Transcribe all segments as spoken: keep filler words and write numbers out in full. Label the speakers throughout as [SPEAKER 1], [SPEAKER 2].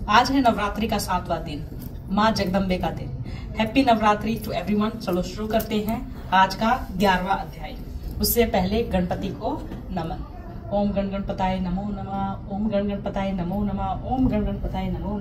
[SPEAKER 1] आज है नवरात्रि का सातवां दिन, माँ जगदम्बे का दिन। Happy Navratri to everyone. चलो शुरू करते हैं आज का ग्यारहवां अध्याय। उससे पहले गणपति को नमन। ओम गण गणपताय नमो नमः। ओम गण गणपताय नमो नमः। ओम गण गणपताय नमो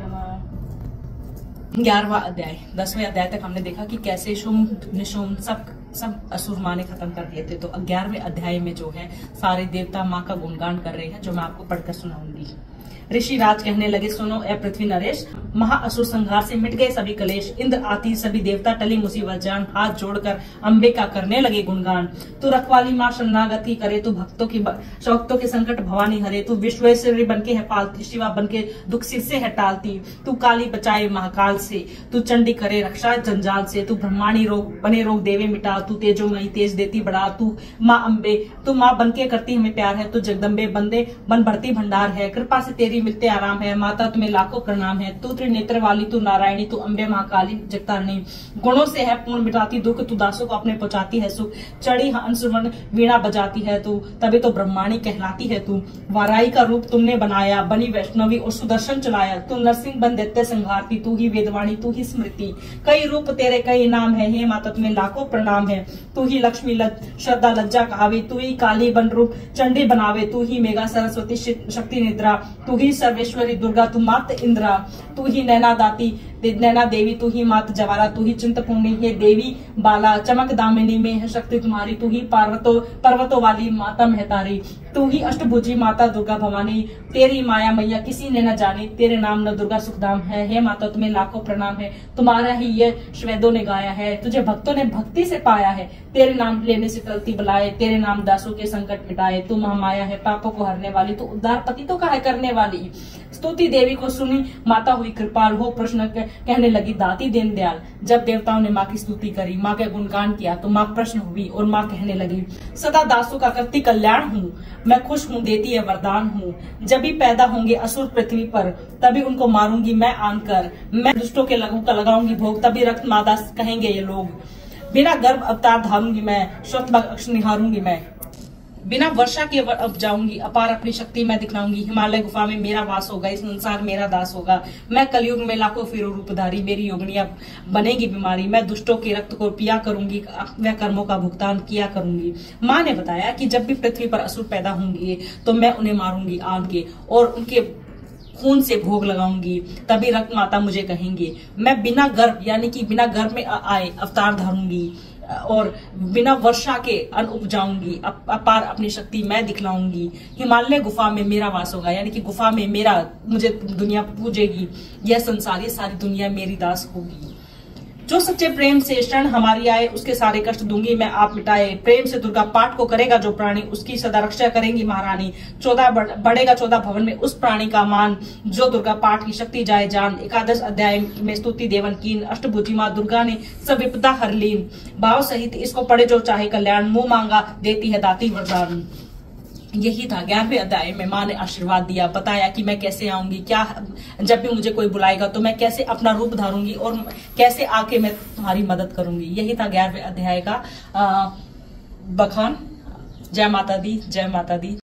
[SPEAKER 1] नमः। ग्यारहवां अध्याय। दसवें अध्याय तक हमने देखा कि कैसे शुंभ निशुंभ सब सब असुर माँ ने खत्म कर दिए थे। तो ग्यारहवें अध्याय में जो है सारे देवता माँ का गुणगान कर रहे हैं, जो मैं आपको पढ़कर सुनाऊंगी। ऋषि राज कहने लगे, सुनो ए पृथ्वी नरेश, महाअसुर संहार से मिट गए सभी कलेश। इंद्र आती सभी देवता टली मुसीबत जान। हाथ जोड़कर अंबे का करने लगे गुणगान। तू रखवाली माँ शरणागति करे, तू भक्तों की भक्तों के संकट भवानी हरे। तू विश्वेश्वरी बनके है पालती, शिवा बनके दुख सिर से है टालती। तू काली बचाए महाकाल से, तू चंडी करे रक्षा जंजाल से। तू ब्रह्माणी रोग बने रोग देवे मिटा, तू तेजोमयी तेज देती बढ़ा। तू माँ अम्बे, तू माँ बनके करती हमें प्यार है। तू जगदम्बे बंदे बन भरती भंडार है। कृपा से तेरी मिलते आराम है, माता तुम्हें लाखों प्रणाम है। तू त्रिनेत्र वाली, तू नारायणी, तू अम्बे महाकाली जगतारणी। गुणों से है पूर्ण मिटाती दुख, तू दासों को अपने पहुंचाती है सुख। चढ़ी हंसुवन वीणा बजाती है तू, तभी तो ब्रह्माणी कहलाती है तू। वाराई का रूप तुमने बनाया, बनी वैष्णवी और सुदर्शन चलाया। तू नरसिंह बन दैत्य संहारती, तू ही वेदवाणी, तू ही स्मृति। कई रूप तेरे कई नाम है, हे माता तुम्हें लाखों प्रणाम है। तू ही लक्ष्मी लज श्रद्धा लज्जा कहावे, तू ही काली बन रूप चंडी बनावे। तू ही मेघा सरस्वती शक्ति निद्रा, तू ही सर्वेश्वरी दुर्गा, तू मात इंद्रा। तू ही नैना दाती नैना देवी, तू ही मात जवाला। तू ही चिंतपूर्णी है देवी बाला, चमक दामिनी में है शक्ति तुम्हारी। तू ही पार्वतो पर्वतों वाली माता महतारी। तू ही अष्टभुजी माता दुर्गा भवानी। तेरी माया मैया किसी ने न जानी, तेरे नाम न दुर्गा सुखदाम है। हे माता तुम्हें लाखों प्रणाम है, तुम्हारा ही ये श्वेदों ने गाया है। तुझे भक्तों ने भक्ति से पाया है, तेरे नाम लेने से टलती बलाए। तेरे नाम दासों के संकट मिटाए। तू महामाया है पापों को हरने वाली, तू उद्धार पति तो का है करने वाली। स्तुति देवी को सुनी माता हुई कृपाल, हो प्रश्न कहने लगी दाती दीन दयाल। जब देवताओं ने माँ की स्तुति करी, माँ का गुणगान किया, तो माँ प्रश्न हुई और माँ कहने लगी, सदा दासों का करती कल्याण हूँ, मैं खुश हूँ, देती है वरदान हूँ। जब भी पैदा होंगे असुर पृथ्वी पर, तभी उनको मारूंगी मैं आनकर। मैं दुष्टों के लगू का लगाऊंगी भोग, तभी रक्त माता कहेंगे ये लोग। बिना गर्भ अवतार धारूंगी मैं, स्वत बख्श निहारूंगी मैं। बिना वर्षा के अब जाऊंगी, अपार अपनी शक्ति मैं दिखलाऊंगी। हिमालय गुफा में मेरा वास होगा, इस संसार मेरा दास होगा। मैं कलयुग में लाखों फिरो रूपधारी, मेरी योगनियां बनेगी बीमारी। मैं दुष्टों के रक्त को पिया करूंगी, मैं कर्मों का भुगतान किया करूंगी। माँ ने बताया कि जब भी पृथ्वी पर असुर पैदा होंगे तो मैं उन्हें मारूंगी आग के, और उनके खून से भोग लगाऊंगी, तभी रक्त माता मुझे कहेंगे। मैं बिना गर्भ यानी कि बिना गर्भ में आए अवतार धारूंगी, और बिना वर्षा के अन्न उपजाऊंगी, अपार अपनी शक्ति मैं दिखलाऊंगी। हिमालय गुफा में मेरा वास होगा, यानी कि गुफा में मेरा मुझे दुनिया पूजेगी। यह संसार, ये सारी दुनिया मेरी दास होगी। जो सच्चे प्रेम से शरण हमारी आए, उसके सारे कष्ट दूंगी मैं आप मिटाए। प्रेम से दुर्गा पाठ को करेगा जो प्राणी, उसकी सदा रक्षा करेंगी महारानी। चौदह बढ़ेगा चौदह भवन में उस प्राणी का मान, जो दुर्गा पाठ की शक्ति जाए जान। एकादश अध्याय में स्तुति देवन कीन, अष्टभुजी माँ दुर्गा ने सब विपदा हर लीन। भाव सहित इसको पढ़े जो चाहे कल्याण, मुंह मांगा देती है दाती वरदान। यही था ग्यारहवें अध्याय में माँ ने आशीर्वाद दिया, बताया कि मैं कैसे आऊंगी, क्या जब भी मुझे कोई बुलाएगा तो मैं कैसे अपना रूप धारूंगी और कैसे आके मैं तुम्हारी मदद करूंगी। यही था ग्यारहवें अध्याय का बखान। जय माता दी, जय माता दी।